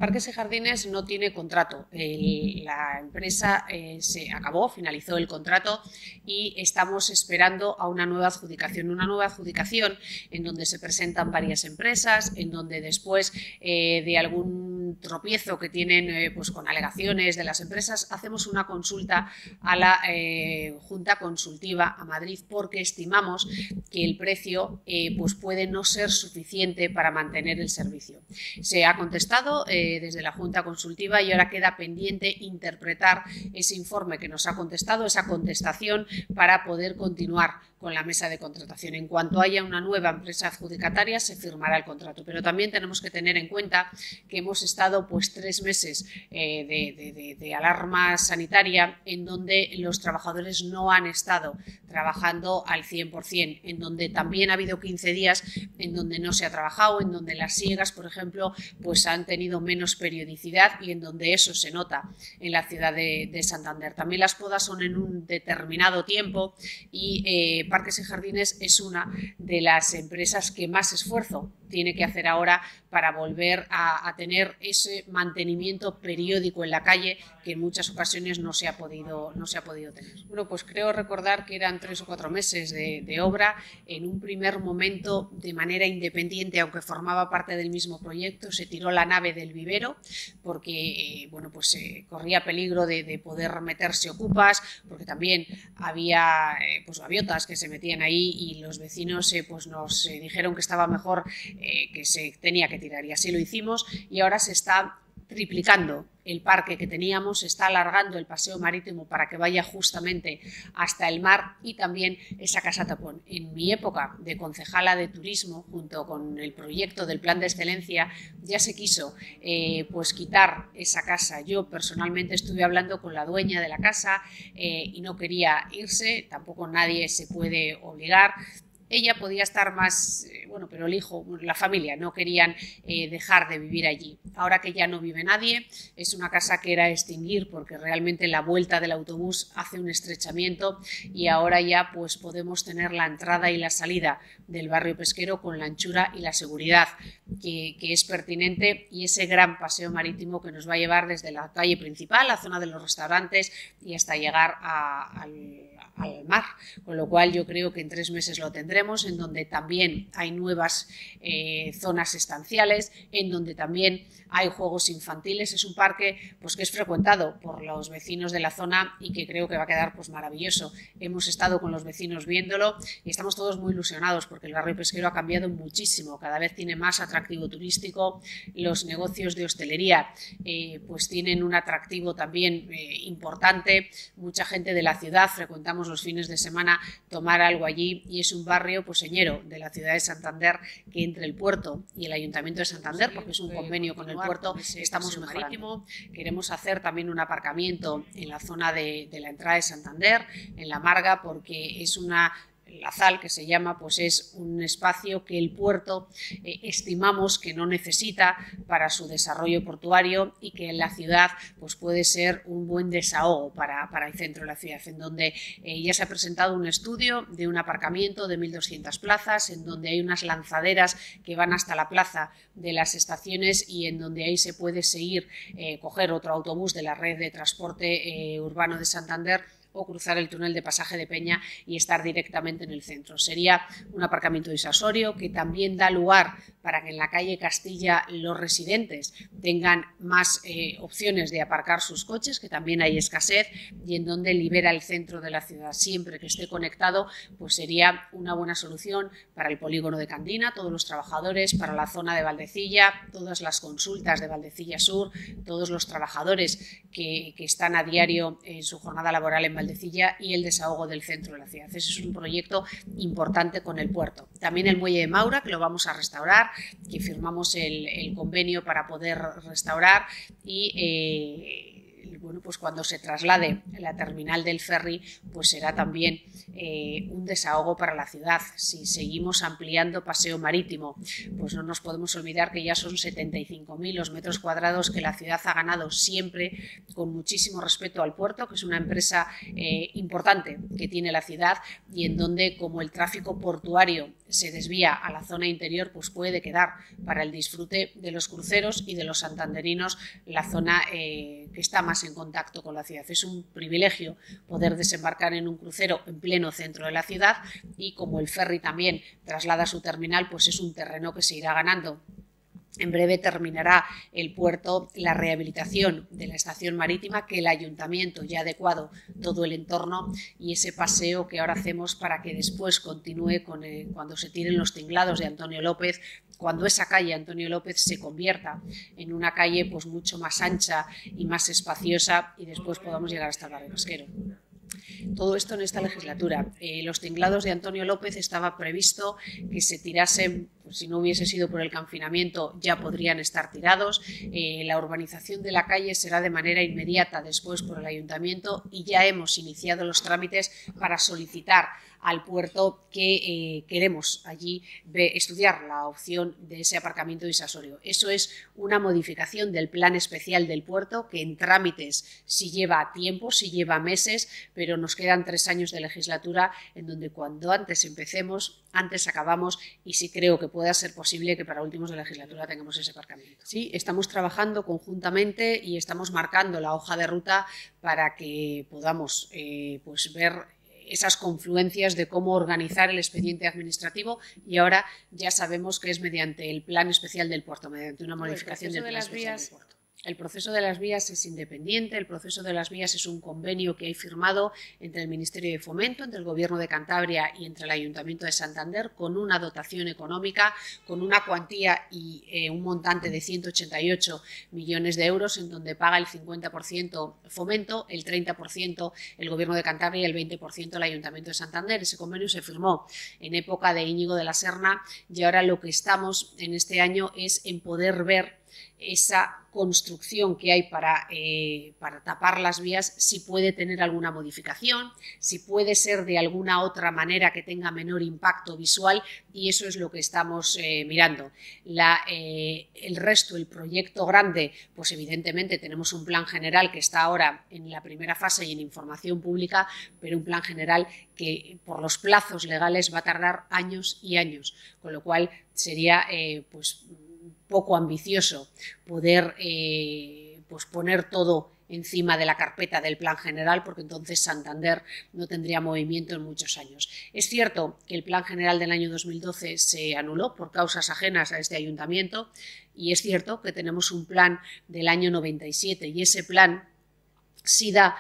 Parques y Jardines no tiene contrato. La empresa finalizó el contrato y estamos esperando a una nueva adjudicación. Una nueva adjudicación en donde se presentan varias empresas, en donde después de algún tropiezo que tienen pues con alegaciones de las empresas, hacemos una consulta a la Junta Consultiva a Madrid porque estimamos que el precio pues puede no ser suficiente para mantener el servicio. Se ha contestado desde la Junta Consultiva y ahora queda pendiente interpretar ese informe que nos ha contestado, esa contestación, para poder continuar con la mesa de contratación. En cuanto haya una nueva empresa adjudicataria se firmará el contrato, pero también tenemos que tener en cuenta que hemos estado pues 3 meses de alarma sanitaria en donde los trabajadores no han estado trabajando al 100%, en donde también ha habido 15 días en donde no se ha trabajado, en donde las siegas, por ejemplo, pues han tenido menos periodicidad y en donde eso se nota en la ciudad de Santander. También las podas son en un determinado tiempo y Parques y Jardines es una de las empresas que más esfuerzo tiene que hacer ahora para volver a tener ese mantenimiento periódico en la calle que en muchas ocasiones no se ha podido tener. Bueno, pues creo recordar que eran 3 o 4 meses de obra. En un primer momento, de manera independiente, aunque formaba parte del mismo proyecto, se tiró la nave del vivero porque bueno, pues corría peligro de poder meterse ocupas, porque también había pues gaviotas que se metían ahí y los vecinos pues nos dijeron que estaba mejor que se tenía que tirar, y así lo hicimos, y ahora se está triplicando el parque que teníamos, se está alargando el paseo marítimo para que vaya justamente hasta el mar, y también esa casa tapón. En mi época de concejala de turismo, junto con el proyecto del plan de excelencia, ya se quiso pues quitar esa casa. Yo personalmente estuve hablando con la dueña de la casa y no quería irse, tampoco nadie se puede obligar. Ella podía estar más, bueno, pero el hijo, la familia, no querían dejar de vivir allí. Ahora que ya no vive nadie, es una casa que era extinguir porque realmente la vuelta del autobús hace un estrechamiento y ahora ya pues podemos tener la entrada y la salida del barrio pesquero con la anchura y la seguridad que es pertinente, y ese gran paseo marítimo que nos va a llevar desde la calle principal, la zona de los restaurantes, y hasta llegar al mar, con lo cual yo creo que en 3 meses lo tendremos, en donde también hay nuevas zonas estanciales, en donde también hay juegos infantiles. Es un parque pues que es frecuentado por los vecinos de la zona y que creo que va a quedar pues maravilloso. Hemos estado con los vecinos viéndolo y estamos todos muy ilusionados porque el barrio pesquero ha cambiado muchísimo, cada vez tiene más atractivo turístico, los negocios de hostelería pues tienen un atractivo también importante, mucha gente de la ciudad frecuentamos los fines de semana tomar algo allí, y es un barrio pues señero de la ciudad de Santander, que entre el puerto y el Ayuntamiento de Santander, porque es un convenio con el puerto, estamos mejorando. Queremos hacer también un aparcamiento en la zona de la entrada de Santander, en La Marga, porque es una Lazal, que se llama, pues es un espacio que el puerto estimamos que no necesita para su desarrollo portuario, y que en la ciudad pues puede ser un buen desahogo para el centro de la ciudad, en donde ya se ha presentado un estudio de un aparcamiento de 1.200 plazas, en donde hay unas lanzaderas que van hasta la plaza de las estaciones y en donde ahí se puede seguir, coger otro autobús de la red de transporte urbano de Santander o cruzar el túnel de Pasaje de Peña y estar directamente en el centro. Sería un aparcamiento disuasorio que también da lugar para que en la calle Castilla los residentes tengan más opciones de aparcar sus coches, que también hay escasez, y en donde libera el centro de la ciudad. Siempre que esté conectado, pues sería una buena solución para el polígono de Candina, todos los trabajadores, para la zona de Valdecilla, todas las consultas de Valdecilla Sur, todos los trabajadores que están a diario en su jornada laboral en Valdecilla, y el desahogo del centro de la ciudad. Ese es un proyecto importante con el puerto. También el muelle de Maura, que lo vamos a restaurar, que firmamos el convenio para poder restaurar, y bueno, pues cuando se traslade la terminal del ferry, pues será también un desahogo para la ciudad. Si seguimos ampliando paseo marítimo, pues no nos podemos olvidar que ya son 75.000 los metros cuadrados que la ciudad ha ganado, siempre con muchísimo respeto al puerto, que es una empresa importante que tiene la ciudad, y en donde, como el tráfico portuario se desvía a la zona interior, pues puede quedar para el disfrute de los cruceros y de los santanderinos la zona que está más en contacto con la ciudad. Es un privilegio poder desembarcar en un crucero en pleno centro de la ciudad, y como el ferry también traslada su terminal, pues es un terreno que se irá ganando. En breve terminará el puerto la rehabilitación de la estación marítima, que el ayuntamiento ya ha adecuado todo el entorno, y ese paseo que ahora hacemos para que después continúe cuando se tiren los tinglados de Antonio López, cuando esa calle Antonio López se convierta en una calle pues mucho más ancha y más espaciosa, y después podamos llegar hasta el barrio pesquero. Todo esto en esta legislatura. Los tinglados de Antonio López estaba previsto que se tirasen, pues si no hubiese sido por el confinamiento ya podrían estar tirados. La urbanización de la calle será de manera inmediata después por el ayuntamiento, y ya hemos iniciado los trámites para solicitar al puerto que queremos allí estudiar la opción de ese aparcamiento disuasorio. Eso es una modificación del plan especial del puerto, que en trámites sí lleva tiempo, sí lleva meses, pero nos quedan 3 años de legislatura en donde cuando antes empecemos, antes acabamos, y sí creo que pueda ser posible que para últimos de legislatura tengamos ese aparcamiento. Sí, estamos trabajando conjuntamente y estamos marcando la hoja de ruta para que podamos pues ver esas confluencias de cómo organizar el expediente administrativo, y ahora ya sabemos que es mediante el plan especial del puerto, mediante una modificación del plan especial del puerto. El proceso de las vías es independiente. El proceso de las vías es un convenio que hay firmado entre el Ministerio de Fomento, entre el Gobierno de Cantabria y entre el Ayuntamiento de Santander, con una dotación económica, con una cuantía y un montante de 188 millones de euros, en donde paga el 50% Fomento, el 30% el Gobierno de Cantabria y el 20% el Ayuntamiento de Santander. Ese convenio se firmó en época de Íñigo de la Serna, y ahora lo que estamos en este año es en poder ver esa construcción que hay para tapar las vías, si puede tener alguna modificación, si puede ser de alguna otra manera que tenga menor impacto visual, y eso es lo que estamos mirando. El resto, el proyecto grande, pues evidentemente tenemos un plan general que está ahora en la primera fase y en información pública, pero un plan general que por los plazos legales va a tardar años y años, con lo cual sería pues poco ambicioso poder pues poner todo encima de la carpeta del plan general, porque entonces Santander no tendría movimiento en muchos años. Es cierto que el plan general del año 2012 se anuló por causas ajenas a este ayuntamiento, y es cierto que tenemos un plan del año 97, y ese plan sí da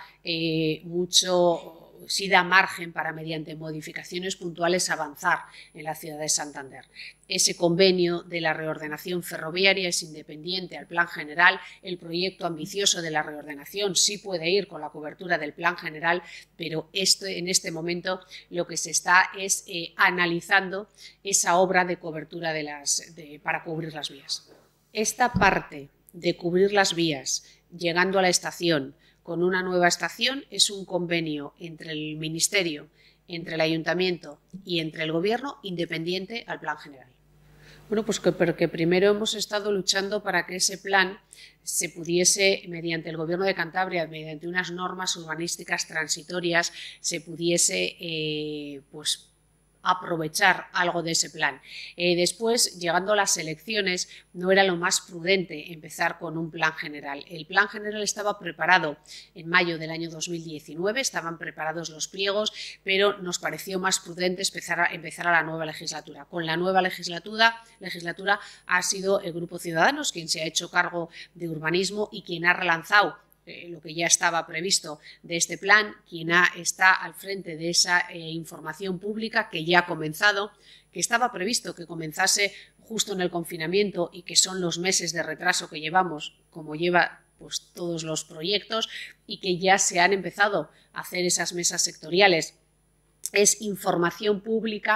sí da margen para, mediante modificaciones puntuales, avanzar en la ciudad de Santander. Ese convenio de la reordenación ferroviaria es independiente al plan general. El proyecto ambicioso de la reordenación sí puede ir con la cobertura del plan general, pero en este momento lo que se está es analizando esa obra de cobertura para cubrir las vías. Esta parte de cubrir las vías llegando a la estación con una nueva estación es un convenio entre el Ministerio, entre el Ayuntamiento y entre el Gobierno, independiente al plan general. Bueno, pues porque primero hemos estado luchando para que ese plan se pudiese, mediante el Gobierno de Cantabria, mediante unas normas urbanísticas transitorias, se pudiese pues aprovechar algo de ese plan. Después, llegando a las elecciones, no era lo más prudente empezar con un plan general. El plan general estaba preparado en mayo del año 2019, estaban preparados los pliegos, pero nos pareció más prudente empezar a la nueva legislatura. Con la nueva legislatura ha sido el Grupo Ciudadanos quien se ha hecho cargo de urbanismo y quien ha relanzado lo que ya estaba previsto de este plan, quien está al frente de esa información pública que ya ha comenzado, que estaba previsto que comenzase justo en el confinamiento y que son los meses de retraso que llevamos, como lleva pues todos los proyectos, y que ya se han empezado a hacer esas mesas sectoriales. Es información pública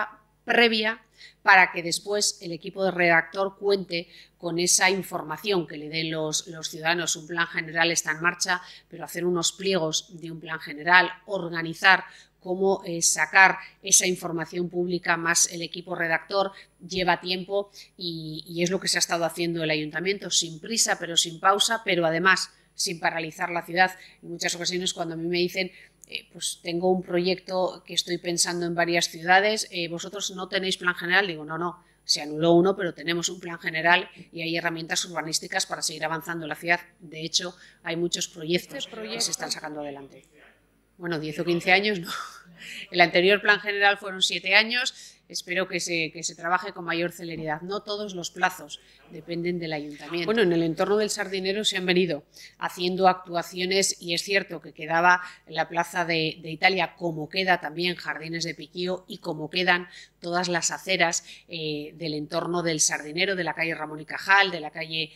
previa para que después el equipo de redactor cuente con esa información que le den los ciudadanos. Un plan general está en marcha, pero hacer unos pliegos de un plan general, organizar cómo sacar esa información pública más el equipo redactor lleva tiempo y es lo que se ha estado haciendo el ayuntamiento, sin prisa pero sin pausa, pero además sin paralizar la ciudad. En muchas ocasiones cuando a mí me dicen pues tengo un proyecto que estoy pensando en varias ciudades, ¿vosotros no tenéis plan general? Digo, no, se anuló uno, pero tenemos un plan general y hay herramientas urbanísticas para seguir avanzando en la ciudad. De hecho, hay muchos proyectos que se están sacando adelante. Bueno, 10 o 15 años no. El anterior plan general fueron 7 años. Espero que se trabaje con mayor celeridad. No todos los plazos dependen del ayuntamiento. Bueno, en el entorno del Sardinero se han venido haciendo actuaciones y es cierto que quedaba la Plaza de Italia, como queda también Jardines de Piquío y como quedan todas las aceras del entorno del Sardinero, de la calle Ramón y Cajal, de la calle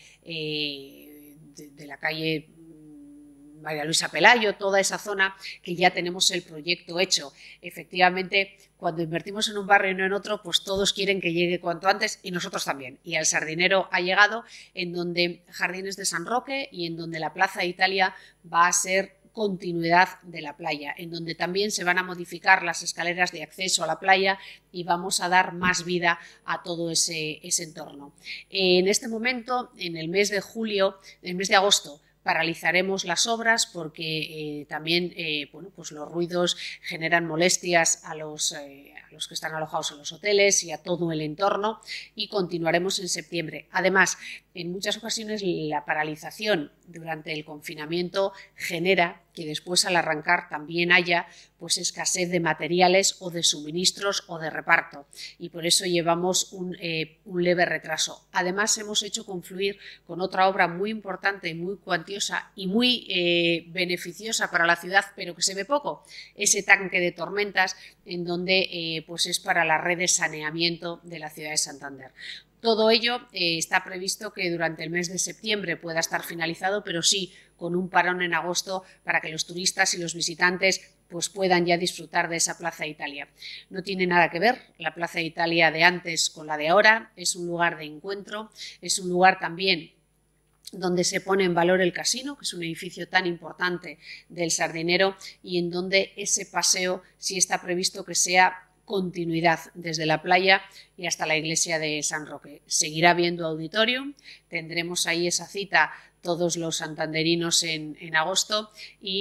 María Luisa Pelayo, toda esa zona que ya tenemos el proyecto hecho. Efectivamente, cuando invertimos en un barrio y no en otro, pues todos quieren que llegue cuanto antes y nosotros también. Y al Sardinero ha llegado, en donde Jardines de San Roque y en donde la Plaza de Italia va a ser continuidad de la playa, en donde también se van a modificar las escaleras de acceso a la playa y vamos a dar más vida a todo ese entorno. En este momento, en el mes de julio, en el mes de agosto, paralizaremos las obras porque también bueno, pues los ruidos generan molestias a los que están alojados en los hoteles y a todo el entorno, y continuaremos en septiembre. Además, en muchas ocasiones la paralización durante el confinamiento genera que después al arrancar también haya pues escasez de materiales o de suministros o de reparto, y por eso llevamos un leve retraso. Además, hemos hecho confluir con otra obra muy importante, muy cuantiosa y muy beneficiosa para la ciudad, pero que se ve poco, ese tanque de tormentas en donde pues es para la red de saneamiento de la ciudad de Santander. Todo ello está previsto que durante el mes de septiembre pueda estar finalizado, pero sí con un parón en agosto para que los turistas y los visitantes pues puedan ya disfrutar de esa Plaza de Italia. No tiene nada que ver la Plaza de Italia de antes con la de ahora, es un lugar de encuentro, es un lugar también donde se pone en valor el casino, que es un edificio tan importante del Sardinero, y en donde ese paseo sí está previsto que sea continuidad desde la playa y hasta la iglesia de San Roque. Seguirá habiendo auditorium, tendremos ahí esa cita todos los santanderinos en agosto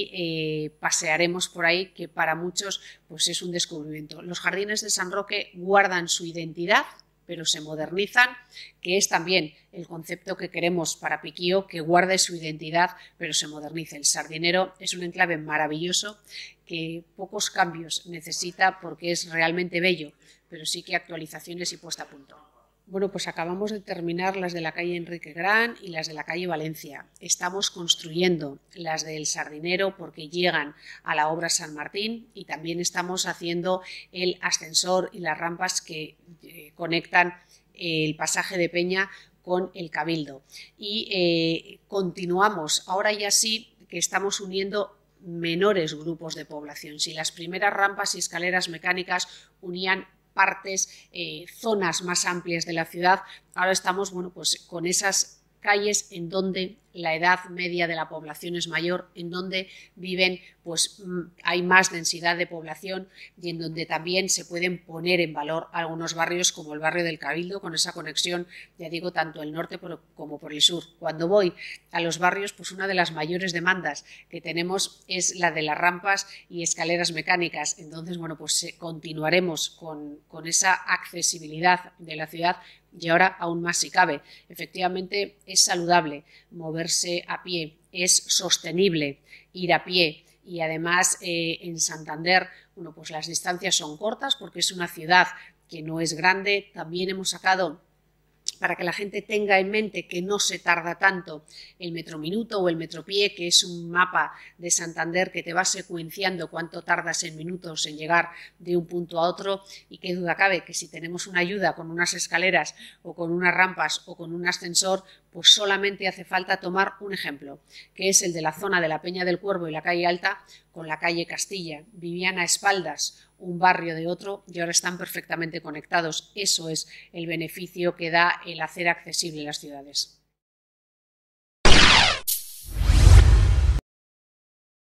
y pasearemos por ahí, que para muchos pues es un descubrimiento. Los jardines de San Roque guardan su identidad, pero se modernizan, que es también el concepto que queremos para Piquío, que guarde su identidad, pero se modernice. El Sardinero es un enclave maravilloso que pocos cambios necesita porque es realmente bello, pero sí que actualizaciones y puesta a punto. Bueno, pues acabamos de terminar las de la calle Enrique Gran y las de la calle Valencia. Estamos construyendo las del Sardinero porque llegan a la obra San Martín, y también estamos haciendo el ascensor y las rampas que conectan el pasaje de Peña con el Cabildo. Y continuamos, ahora ya sí que estamos uniendo menores grupos de población. Si las primeras rampas y escaleras mecánicas unían partes, zonas más amplias de la ciudad, ahora estamos bueno, pues con esas calles en donde la edad media de la población es mayor, en donde viven, pues hay más densidad de población y en donde también se pueden poner en valor algunos barrios como el barrio del Cabildo, con esa conexión, ya digo, tanto el norte como por el sur. Cuando voy a los barrios, pues una de las mayores demandas que tenemos es la de las rampas y escaleras mecánicas. Entonces, bueno, pues continuaremos con esa accesibilidad de la ciudad, y ahora aún más si cabe. Efectivamente, es saludable moverse a pie, es sostenible ir a pie, y además en Santander, bueno, pues las distancias son cortas porque es una ciudad que no es grande. También hemos sacado, para que la gente tenga en mente que no se tarda tanto, el metrominuto o el metropie, que es un mapa de Santander que te va secuenciando cuánto tardas en minutos en llegar de un punto a otro, y qué duda cabe que si tenemos una ayuda con unas escaleras o con unas rampas o con un ascensor, pues solamente hace falta tomar un ejemplo, que es el de la zona de la Peña del Cuervo y la calle Alta con la calle Castilla. Vivían a espaldas un barrio de otro y ahora están perfectamente conectados. Eso es el beneficio que da el hacer accesible las ciudades.